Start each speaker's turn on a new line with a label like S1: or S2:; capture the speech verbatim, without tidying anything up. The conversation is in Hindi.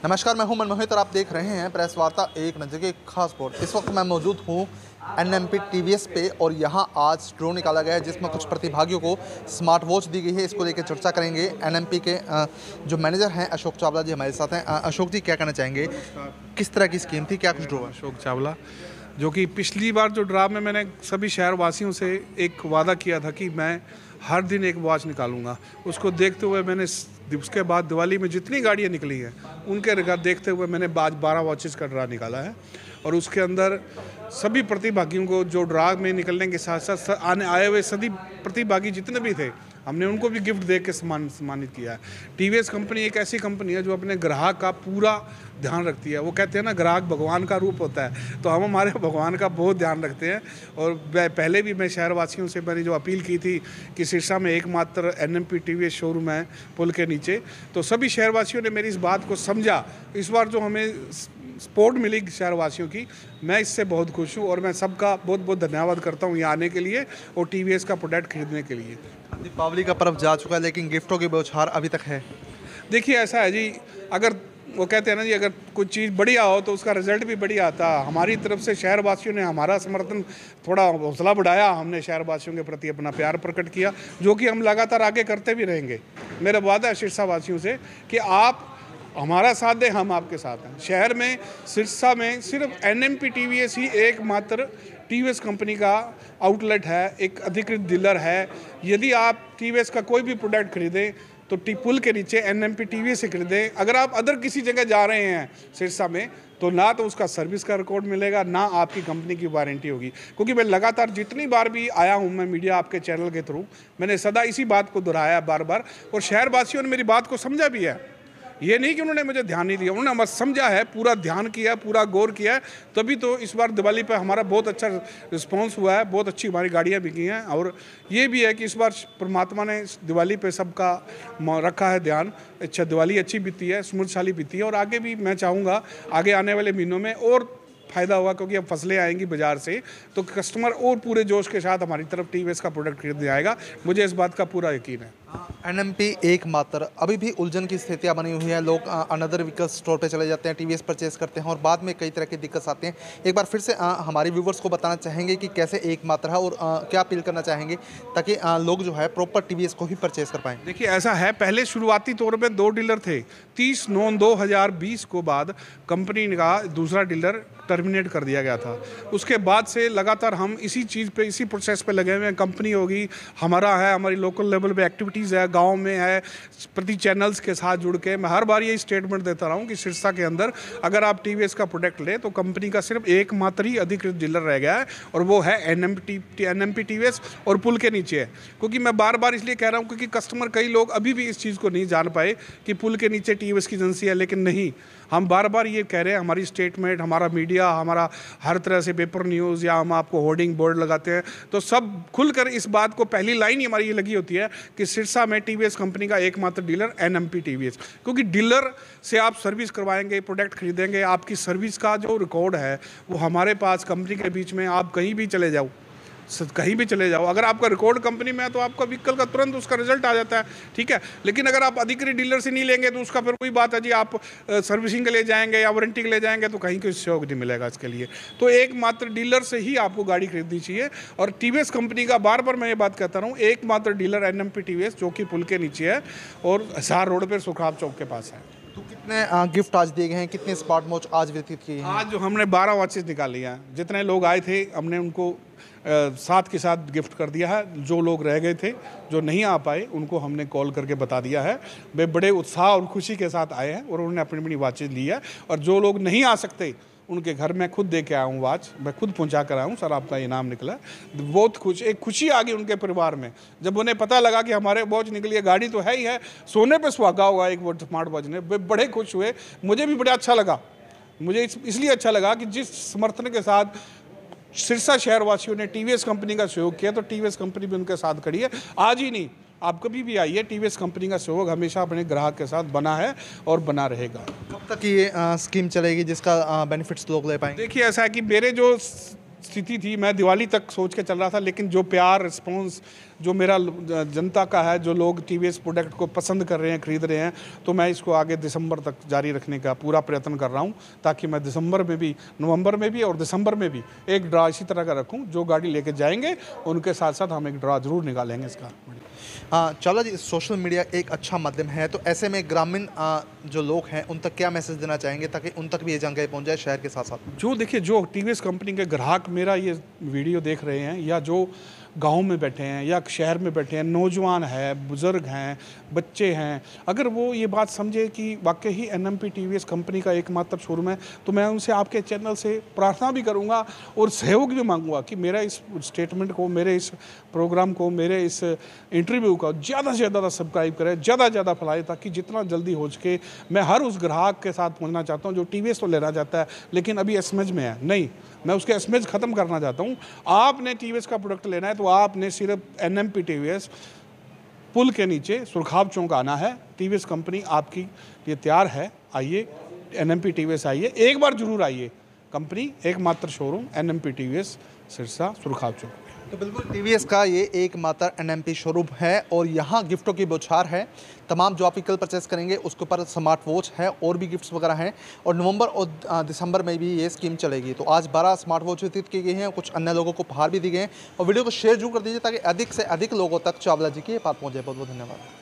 S1: नमस्कार, मैं हूं मनमोहित और आप देख रहे हैं प्रेस वार्ता एक नज़र की खास रिपोर्ट। इस वक्त मैं मौजूद हूं एनएमपी टीवीएस पे और यहां आज ड्रो निकाला गया है जिसमें कुछ प्रतिभागियों को स्मार्ट वॉच दी गई है। इसको लेकर चर्चा करेंगे। एनएमपी के जो मैनेजर हैं अशोक चावला जी हमारे साथ हैं। अशोक जी, क्या कहना चाहेंगे, किस तरह की स्कीम थी, क्या कुछ ड्रो है?
S2: अशोक चावला, जो कि पिछली बार जो ड्रा में मैंने सभी शहरवासियों से एक वादा किया था कि मैं हर दिन एक वॉच निकालूंगा, उसको देखते हुए मैंने उसके बाद दिवाली में जितनी गाड़ियां निकली हैं उनके रिकॉर्ड देखते हुए मैंने आज बारह वॉचेस का ड्रा निकाला है। और उसके अंदर सभी प्रतिभागियों को जो ड्रा में निकलने के साथ साथ आने आए हुए सभी प्रतिभागी जितने भी थे हमने उनको भी गिफ्ट दे के सम्मान सम्मानित किया है। टीवीएस कंपनी एक ऐसी कंपनी है जो अपने ग्राहक का पूरा ध्यान रखती है। वो कहते हैं ना, ग्राहक भगवान का रूप होता है, तो हम हमारे भगवान का बहुत ध्यान रखते हैं। और पहले भी मैं शहरवासियों से मैंने जो अपील की थी कि सिरसा में एकमात्र एनएमपी टीवीएस शोरूम है पुल के नीचे, तो सभी शहरवासियों ने मेरी इस बात को समझा। इस बार जो हमें सपोर्ट मिली शहरवासियों की, मैं इससे बहुत खुश हूँ और मैं सबका बहुत बहुत धन्यवाद करता हूँ यहाँ आने के लिए और टीवीएस का प्रोडक्ट खरीदने के लिए।
S1: दीपावली का पर्व जा चुका है लेकिन गिफ्टों की बौछार अभी तक है।
S2: देखिए, ऐसा है जी, अगर वो कहते हैं ना जी, अगर कुछ चीज़ बढ़िया हो तो उसका रिजल्ट भी बढ़िया आता है। हमारी तरफ से शहरवासियों ने हमारा समर्थन, थोड़ा हौसला बढ़ाया, हमने शहरवासियों के प्रति अपना प्यार प्रकट किया, जो कि हम लगातार आगे करते भी रहेंगे। मेरा वादा है सिरसा वासियों से कि आप हमारा साथ दें, हम आपके साथ हैं। शहर में सिरसा में सिर्फ एनएमपी टीवीएस ही एकमात्र टीवीएस कंपनी का आउटलेट है, एक अधिकृत डीलर है। यदि आप टीवीएस का कोई भी प्रोडक्ट खरीदें तो टी पुल के नीचे एनएमपी टीवीएस से खरीदें। अगर आप अदर किसी जगह जा रहे हैं सिरसा में, तो ना तो उसका सर्विस का रिकॉर्ड मिलेगा, ना आपकी कंपनी की वारंटी होगी। क्योंकि मैं लगातार जितनी बार भी आया हूं मैं मीडिया आपके चैनल के थ्रू, मैंने सदा इसी बात को दोहराया बार बार, और शहरवासियों ने मेरी बात को समझा भी है। ये नहीं कि उन्होंने मुझे ध्यान नहीं दिया, उन्होंने बस समझा है, पूरा ध्यान किया, पूरा गौर किया है। तभी तो इस बार दिवाली पे हमारा बहुत अच्छा रिस्पांस हुआ है, बहुत अच्छी हमारी गाड़ियां बिकी हैं। और ये भी है कि इस बार परमात्मा ने दिवाली पे सबका रखा है ध्यान। अच्छा, दिवाली अच्छी बीती है, समृद्धशाली बीती है और आगे भी मैं चाहूँगा आगे आने वाले महीनों में और फ़ायदा हुआ, क्योंकि अब फसलें आएंगी बाज़ार से, तो कस्टमर और पूरे जोश के साथ हमारी तरफ टीवीएस का प्रोडक्ट खरीदने आएगा। मुझे इस बात का पूरा यकीन है।
S1: एनएमपी एकमात्र, अभी भी उलझन की स्थितियां बनी हुई है। लोग अनदर व्हीकल स्टोर पे चले जाते हैं, टीवीएस परचेस करते हैं और बाद में कई तरह की दिक्कत आती हैं। एक बार फिर से आ, हमारे व्यूवर्स को बताना चाहेंगे कि कैसे एकमात्र है और आ, क्या अपील करना चाहेंगे ताकि आ, लोग जो है प्रॉपर टीवीएस को ही परचेस कर पाएँ।
S2: देखिए, ऐसा है, पहले शुरुआती तौर पर दो डीलर थे। तीस नौ दो हज़ार बीस को बाद कंपनी का दूसरा डीलर टर्मिनेट कर दिया गया था। उसके बाद से लगातार हम इसी चीज़ पे, इसी प्रोसेस पे लगे हुए हैं। कंपनी होगी, हमारा है, हमारी लोकल लेवल पे एक्टिविटीज़ है, गांव में है, प्रति चैनल्स के साथ जुड़ के मैं हर बार यही स्टेटमेंट देता रहा हूँ कि सिरसा के अंदर अगर आप टीवीएस का प्रोडक्ट लें तो कंपनी का सिर्फ एकमात्र ही अधिकृत डीलर रह गया है और वो है एनएमपी एनएमपी टीवीएस और पुल के नीचे है। क्योंकि मैं बार बार इसलिए कह रहा हूँ क्योंकि कस्टमर, कई लोग अभी भी इस चीज़ को नहीं जान पाए कि पुल के नीचे टीवीएस की एजेंसी है। लेकिन नहीं, हम बार बार ये कह रहे हैं, हमारी स्टेटमेंट, हमारा मीडिया, हमारा हर तरह से पेपर न्यूज़ या हम आपको होर्डिंग बोर्ड लगाते हैं तो सब खुलकर इस बात को, पहली लाइन ही हमारी ये लगी होती है कि सिरसा में टीवीएस कंपनी का एकमात्र डीलर एनएमपी टीवीएस। क्योंकि डीलर से आप सर्विस करवाएंगे, प्रोडक्ट खरीदेंगे, आपकी सर्विस का जो रिकॉर्ड है वो हमारे पास कंपनी के बीच में, आप कहीं भी चले जाओ, कहीं भी चले जाओ, अगर आपका रिकॉर्ड कंपनी में है तो आपका व्हीकल का तुरंत उसका रिजल्ट आ जाता है, ठीक है। लेकिन अगर आप अधिकृत डीलर से नहीं लेंगे तो उसका फिर वही बात है जी, आप सर्विसिंग के लिए जाएंगे या वारंटी के लिए जाएंगे तो कहीं कोई सहयोग नहीं मिलेगा इसके लिए। तो एकमात्र डीलर से ही आपको गाड़ी खरीदनी चाहिए। और टीवीएस कंपनी का बार बार मैं ये बात कहता रहा हूँ, एकमात्र डीलर एनएमपी टीवीएस, जो कि पुल के नीचे है और हिसार रोड पर सुखराब चौक के पास है।
S1: तो कितने गिफ्ट आज दिए गए हैं, कितने स्मार्ट वॉच आज वितरित किए हैं?
S2: आज जो हमने बारह वॉचेस निकाली हैं, जितने लोग आए थे हमने उनको साथ के साथ गिफ्ट कर दिया है। जो लोग रह गए थे, जो नहीं आ पाए, उनको हमने कॉल करके बता दिया है। वे बड़े उत्साह और खुशी के साथ आए हैं और उन्होंने अपनी अपनी वॉचेज ली है। और जो लोग नहीं आ सकते उनके घर में खुद दे के आया हूँ, वॉच मैं खुद पहुँचा कर आया हूँ। सर, आपका इनाम निकला, बहुत खुश, एक खुशी आ गई उनके परिवार में जब उन्हें पता लगा कि हमारे वॉच निकली है। गाड़ी तो है ही है, सोने पे सुहागा होगा एक वो स्मार्ट वॉच ने। वे बड़े खुश हुए, मुझे भी बड़ा अच्छा लगा। मुझे इसलिए अच्छा लगा कि जिस समर्थन के साथ सिरसा शहरवासियों ने टीवीएस कंपनी का सहयोग किया, तो टीवीएस कंपनी भी उनके साथ खड़ी है। आज ही नहीं, आप कभी भी आइए, टीवीएस कंपनी का सहयोग हमेशा अपने ग्राहक के साथ बना है और बना रहेगा।
S1: कब तक ये स्कीम चलेगी जिसका बेनिफिट्स लोग ले पाएंगे?
S2: देखिए, ऐसा है कि मेरे जो स्थिति थी, मैं दिवाली तक सोच के चल रहा था, लेकिन जो प्यार, रिस्पॉन्स जो मेरा जनता का है, जो लोग टीवीएस प्रोडक्ट को पसंद कर रहे हैं, खरीद रहे हैं, तो मैं इसको आगे दिसंबर तक जारी रखने का पूरा प्रयत्न कर रहा हूँ, ताकि मैं दिसंबर में भी, नवंबर में भी और दिसंबर में भी एक ड्रा इसी तरह का रखूँ। जो गाड़ी लेके जाएंगे उनके साथ साथ हम एक ड्रा जरूर निकालेंगे इसका।
S1: हाँ चलो जी, सोशल मीडिया एक अच्छा माध्यम है, तो ऐसे में ग्रामीण आ, जो लोग हैं उन तक क्या मैसेज देना चाहेंगे ताकि उन तक भी ये जानकारी पहुंच जाए शहर के साथ साथ?
S2: जो देखिए, जो टीवीएस कंपनी के ग्राहक मेरा ये वीडियो देख रहे हैं, या जो गांव में बैठे हैं या शहर में बैठे हैं, नौजवान हैं, बुज़ुर्ग हैं, बच्चे हैं, अगर वो ये बात समझे कि वाकई ही एनएमपी टीवीएस कंपनी का एकमात्र शोरूम है, तो मैं उनसे आपके चैनल से प्रार्थना भी करूंगा और सहयोग भी मांगूंगा कि मेरा इस स्टेटमेंट को, मेरे इस प्रोग्राम को, मेरे इस इंटरव्यू को ज़्यादा से ज़्यादा सब्सक्राइब करें, ज़्यादा से ज़्यादा फैलाएं, ताकि जितना जल्दी हो सके मैं हर उस ग्राहक के साथ पहुँचना चाहता हूँ जो टीवीएस तो लेना चाहता है लेकिन अभी एसएमएच में है। नहीं, मैं उसके एसएमएच ख़त्म करना चाहता हूँ। आपने टीवीएस का प्रोडक्ट लेना है तो आपने सिर्फ एनएमपी टीवीएस पुल के नीचे सुरखाव चौक आना है। टीवीएस कंपनी आपकी लिए तैयार है। आइए, एनएमपी टीवीएस आइए, एक बार जरूर आइए। कंपनी एकमात्र showroom NMP TVS Sirsa Surkhab Chowk.
S1: तो बिल्कुल टीवीएस का ये एकमात्र एनएमपी शोरूम है और यहाँ गिफ्टों की बौछार है। तमाम जो आप व्हीकल परचेस करेंगे उसके ऊपर स्मार्ट वॉच है और भी गिफ्ट्स वगैरह हैं, और नवंबर और दिसंबर में भी ये स्कीम चलेगी। तो आज बारह स्मार्ट वॉच वितरित की गई हैं, कुछ अन्य लोगों को उपहार भी दिए गए हैं। और वीडियो को शेयर जरूर कर दीजिए ताकि अधिक से अधिक लोगों तक चावला जी की ये बात पहुँचे। बहुत बहुत धन्यवाद।